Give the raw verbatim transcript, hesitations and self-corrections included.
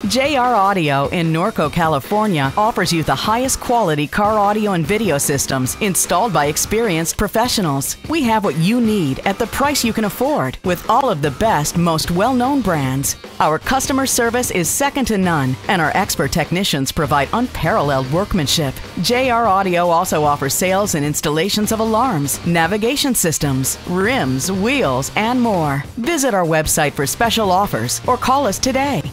J R Audio in Norco, California offers you the highest quality car audio and video systems installed by experienced professionals. We have what you need at the price you can afford with all of the best, most well-known brands. Our customer service is second to none, and our expert technicians provide unparalleled workmanship. J R Audio also offers sales and installations of alarms, navigation systems, rims, wheels, and more. Visit our website for special offers or call us today.